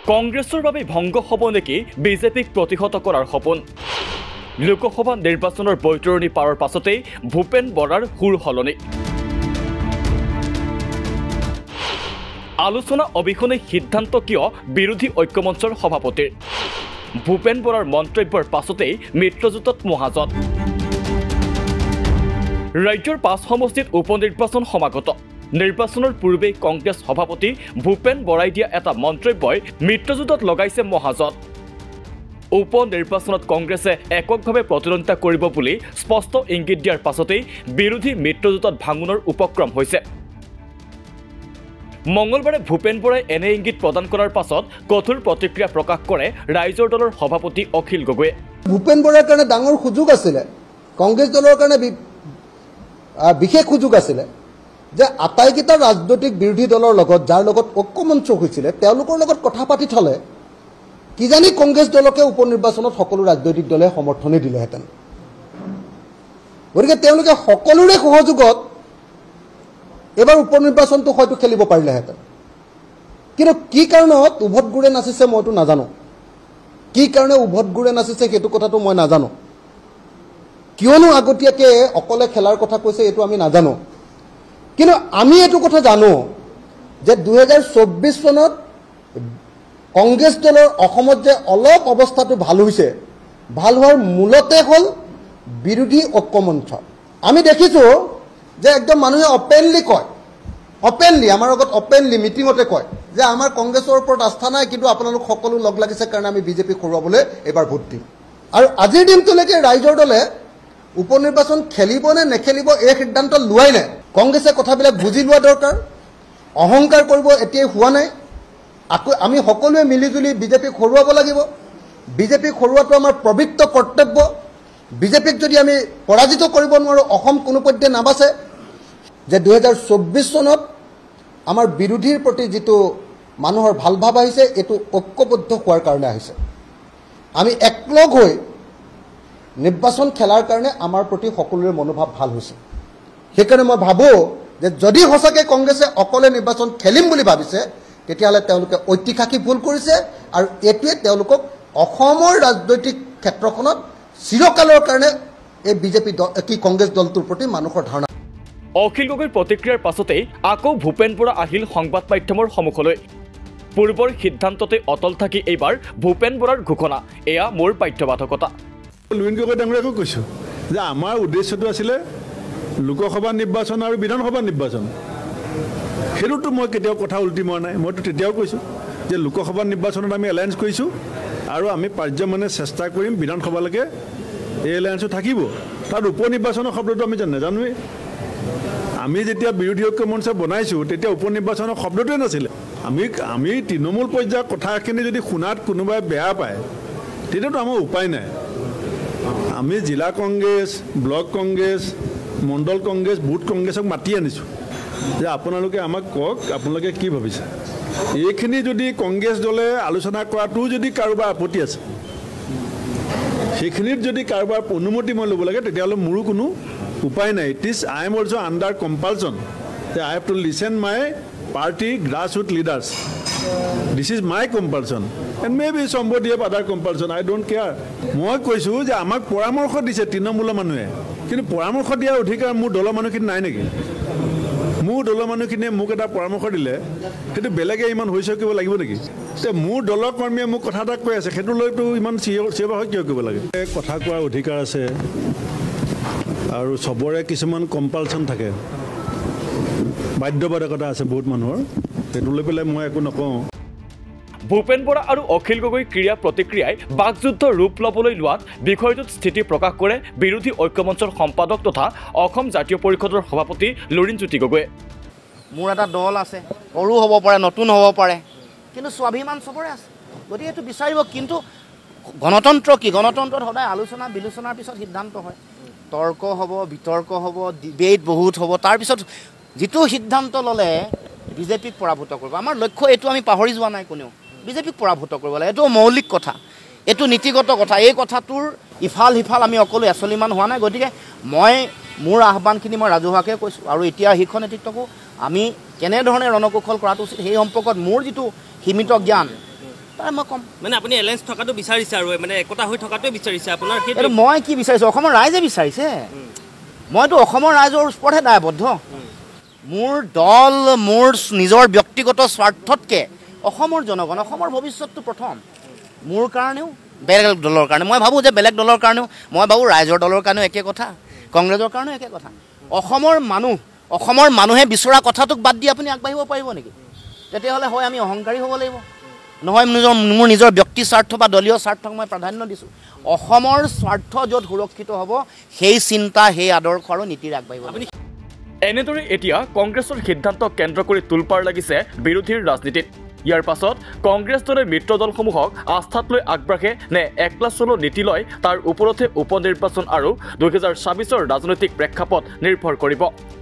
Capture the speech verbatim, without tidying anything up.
কংগ্ৰেছৰ বাবে ভংগ হ'ব নেকি বিজেপিক প্ৰতিহত কৰাৰ সপোন লোকসভা নিৰ্বাচনৰ বৈতৰণি পাৰৰ পাছতেই ভূপেন বৰাৰ সুৰ সলনি আলোচনা অবিহনে সিদ্ধান্ত কিয় বিৰোধী ঐক্যমঞ্চৰ সভাপতিৰ ভূপেন বৰাৰ মন্তব্যৰ পাছতেই মিত্ৰজোঁটত মহাজত ৰাজ্যৰ পাঁচ সমষ্টিত উপনিৰ্বাচন সমাগত নিৰ্বাচনৰ পূৰ্বে কংগ্ৰেছ সভাপতি ভূপেন বৰাই দিয়া এটা মন্তব্যই মিত্ৰজোঁটত লগাইছে মহাজত উপ নিৰ্বাচনত কংগ্ৰেছে এককভাৱে প্ৰতিদ্বন্দ্বিতা কৰিব বুলি স্পষ্ট ইংগিত দিয়াৰ পাছতেই বিৰোধী মিত্ৰজোঁটত ভাঙোনৰ উপক্ৰম হৈছে মঙ্গলবাৰে ভূপেন বৰাই এনে ইংগিত প্ৰদান কৰাৰ পাছত কঠোৰ প্ৰতিক্ৰিয়া প্ৰকাশ কৰে ৰাইজৰ দলৰ সভাপতি অখিল গগৈয়ে ভূপেন বৰাৰ কাৰণে ডাঙৰ সুযোগ আছিলে কংগ্ৰেছ দলৰ কাৰণে বিশেষ সুযোগ আছিলে যে আটাইকেইটা ৰাজনৈতিক বিৰোধী দলৰ লগত যাৰ লগত ঐক্যমঞ্চ হৈছিলে তেওঁলোকৰ লগত কথা পাতি থলে কিজানি কংগ্ৰেছ দলকে উপনিৰ্বাচনত সকলো ৰাজনৈতিক দলে সমৰ্থন দিলেহেঁতেন গতিকে তেওঁলোকে সকলোৰে সহযোগত এবাৰ উপনিৰ্বাচনটো হয়তো খেলিব পাৰিলেহেঁতেন কিন্তু কি কাৰণত উভত গুৰে নাচিছে মইতো নাজানো কি কাৰণে উভত গুৰে নাচিছে সেইটো কথাটো মই নাজানো কিয়নো আগতীয়াকে অকলে খেলাৰ কথা কৈছে এইটো আমি নাজানো কিন্তু আমি এইটো কথা জানো যে দুই হাজাৰ চৌব্বিছ চনত কংগ্ৰেছ দলৰ অসমত যে অলপ অৱস্থাটো ভাল হৈছে ভাল হোৱাৰ মূলতে হ'ল বিৰোধী ঐক্যমঞ্চ আমি দেখিছোঁ যে একদম মানুহে অপেনলি কয় অপেনলি আমাৰ লগত অপেনলি মিটিঙতে কয় যে আমাৰ কংগ্ৰেছৰ ওপৰত আস্থা নাই কিন্তু আপোনালোক সকলো লগ লাগিছে কাৰণে আমি বিজেপি খৰুৱাবলৈ এবাৰ ভোট দিম আৰু আজিৰ দিনটোলৈকে ৰাইজৰ দলে উপনিৰ্বাচন খেলিব নে নেখেলিব এই সিদ্ধান্ত লোৱাই নাই কংগ্ৰেছে কথাবিলাক বুজি লোৱা দৰকাৰ অহংকাৰ কৰিব এতিয়াই হোৱা নাই আকৌ আমি সকলোৱে মিলিজুলি বিজেপিক খৰুৱাব লাগিব বিজেপিক খৰুৱাটো আমাৰ পবিত্ৰ কৰ্তব্য বিজেপিক যদি আমি পৰাজিত কৰিব নোৱাৰোঁ অসম কোনোপধ্যে নাবাচে যে দুই হাজাৰ চৌব্বিছ চনত আমাৰ বিৰোধীৰ প্ৰতি যিটো মানুহৰ ভাল ভাৱ আহিছে এইটো ঐক্যবদ্ধ হোৱাৰ কাৰণে আহিছে আমি একলগ হৈ নিৰ্বাচন খেলাৰ কাৰণে আমাৰ প্ৰতি সকলোৰে মনোভাৱ ভাল হৈছে সেইকাৰণে মই ভাবোঁ যে যদি সঁচাকৈ কংগ্ৰেছে অকলে নিৰ্বাচন খেলিম বুলি ভাবিছে তেতিয়াহ'লে তেওঁলোকে ঐতিহাসিক ভুল কৰিছে আৰু এইটোৱে তেওঁলোকক অসমৰ ৰাজনৈতিক ক্ষেত্ৰখনত চিৰকালৰ কাৰণে এই বিজেপি কি কংগ্ৰেছ দলটোৰ প্ৰতি মানুহৰ ধাৰণা অখিল গগৈৰ প্ৰতিক্ৰিয়াৰ পাছতেই আকৌ ভূপেন বৰা আহিল সংবাদ মাধ্যমৰ সন্মুখলৈ পূৰ্বৰ সিদ্ধান্ততে অটল থাকি এইবাৰ ভূপেন বৰাৰ ঘোষণা এয়া মোৰ বাধ্যবাধকতা লুইন গগৈ ডাঙৰীয়াকো কৈছোঁ যে আমাৰ উদ্দেশ্যটো আছিলে লোকসভা নিৰ্বাচন আৰু বিধানসভা নিৰ্বাচন সেইটোতো মই কেতিয়াও কথা উল্টি মৰা নাই মইতো তেতিয়াও কৈছোঁ যে লোকসভা নিৰ্বাচনত আমি এলায়েন্স কৰিছোঁ আৰু আমি পাৰ্যমানে চেষ্টা কৰিম বিধানসভালৈকে এই এলায়েন্সো থাকিব তাত উপ নিৰ্বাচনৰ শব্দটো আমি নাজানোৱেই আমি যেতিয়া বিৰোধী ঐক্যমঞ্চ বনাইছোঁ তেতিয়া উপ নিৰ্বাচনৰ শব্দটোৱে নাছিলে আমি আমি তৃণমূল পৰ্যায়ৰ কথাখিনি যদি শুনাত কোনোবাই বেয়া পায় তেতিয়াতো আমাৰ উপায় নাই আমি জিলা কংগ্ৰেছ ব্লক কংগ্ৰেছ মণ্ডল কংগ্ৰেছ বুথ কংগ্ৰেছক মাতি আনিছোঁ যে আপোনালোকে আমাক কওক আপোনালোকে কি ভাবিছে এইখিনি যদি কংগ্ৰেছ দলে আলোচনা কৰাটো যদি কাৰোবাৰ আপত্তি আছে সেইখিনিত যদি কাৰোবাৰ অনুমতি মই ল'ব লাগে তেতিয়াহ'লে মোৰো কোনো উপায় নাই it is I am also' under compulsion যে I have to listen my party grass root leaders this is my compulsion and may be somebody have other compulsion I don't care মই কৈছোঁ যে আমাক পৰামৰ্শ দিছে তৃণমূলৰ মানুহে কিন্তু পৰামৰ্শ দিয়াৰ অধিকাৰ মোৰ দলৰ মানুহখিনি নাই নেকি মোৰ দলৰ মানুহখিনিয়ে মোক এটা পৰামৰ্শ দিলে সেইটো বেলেগে ইমান হৈছে কৰিব লাগিব নেকি তে মোৰ দলৰ কৰ্মীয়ে মোক কথা এটা কৈ আছে সেইটো লৈতো ইমান চিঞৰ হৈ কিয় কৰিব লাগে কথা কোৱাৰ অধিকাৰ আছে আৰু চবৰে কিছুমান কম্পালচন থাকে বাধ্যবাধকতা আছে বহুত মানুহৰ সেইটো লৈ পেলাই মই একো নকওঁ ভূপেন বৰা আৰু অখিল গগৈৰ ক্ৰীড়া প্ৰতিক্ৰিয়াই বাকযুদ্ধ ৰূপ ল'বলৈ লোৱাত বিষয়টোত স্থিতি প্ৰকাশ কৰে বিৰোধী ঐক্যমঞ্চৰ সম্পাদক তথা অসম জাতীয় পৰিষদৰ সভাপতি লুৰিণজ্যোতি গগৈয়ে মোৰ এটা দল আছে সৰু হ'ব পাৰে নতুন হ'ব পাৰে কিন্তু স্বাভিমান চবৰে আছে গতিকে এইটো বিচাৰিব কিন্তু গণতন্ত্ৰ কি গণতন্ত্ৰত সদায় আলোচনা বিলোচনাৰ পিছত সিদ্ধান্ত হয় তৰ্ক হ'ব বিতৰ্ক হ'ব ডিবেট বহুত হ'ব তাৰপিছত যিটো সিদ্ধান্ত ল'লে বিজেপিক পৰাভূত কৰিব আমাৰ লক্ষ্য এইটো আমি পাহৰি যোৱা নাই কোনেও বিজেপিক পৰাভূত কৰিব লাগে এইটো মৌলিক কথা এইটো নীতিগত কথা এই কথাটোৰ ইফাল সিফাল আমি অকলে এচলিমান হোৱা নাই গতিকে মই মোৰ আহ্বানখিনি মই ৰাজহুৱাকৈ কৈছোঁ আৰু এতিয়া শীৰ্ষ নেতৃত্বকো আমি কেনেধৰণে ৰণকৌশল কৰাটো উচিত সেই সম্পৰ্কত মোৰ যিটো সীমিত জ্ঞান তাৰে মই ক'ম মানে আপুনি এলায়েন্স থকাটো বিচাৰিছে আৰু মানে একতা হৈ থকাটোৱে বিচাৰিছে আপোনাৰ সেইটো মই কি বিচাৰিছোঁ অসমৰ ৰাইজে বিচাৰিছে মইতো অসমৰ ৰাইজৰ ওপৰতহে দায়বদ্ধ মোৰ দল মোৰ নিজৰ ব্যক্তিগত স্বাৰ্থতকৈ অসমৰ জনগণ অসমৰ ভৱিষ্যতটো প্ৰথম মোৰ কাৰণেও বেলেগ দলৰ কাৰণে মই ভাবোঁ যে বেলেগ দলৰ কাৰণেও মই ভাবোঁ ৰাইজৰ দলৰ কাৰণেও একে কথা কংগ্ৰেছৰ কাৰণেও একে কথা অসমৰ মানুহ অসমৰ মানুহে বিচৰা কথাটোক বাদ দি আপুনি আগবাঢ়িব পাৰিব নেকি তেতিয়াহ'লে হয় আমি অহংকাৰী হ'ব লাগিব নহয় নিজৰ মোৰ নিজৰ ব্যক্তি স্বাৰ্থ বা দলীয় স্বাৰ্থক মই প্ৰাধান্য দিছোঁ অসমৰ স্বাৰ্থ য'ত সুৰক্ষিত হ'ব সেই চিন্তা সেই আদৰ্শ আৰু নীতিৰে আগবাঢ়িব আপুনি এনেদৰে এতিয়া কংগ্ৰেছৰ সিদ্ধান্তক কেন্দ্ৰ কৰি তোলপাৰ লাগিছে বিৰোধীৰ ৰাজনীতিত ইয়াৰ পাছত কংগ্ৰেছ দলে মিত্ৰ দলসমূহক আস্থাত লৈ আগবাঢ়ে নে একলা চলো নীতি লয় তাৰ ওপৰতহে উপ নিৰ্বাচন আৰু দুহেজাৰ ছাব্বিছৰ ৰাজনৈতিক প্ৰেক্ষাপট নিৰ্ভৰ কৰিব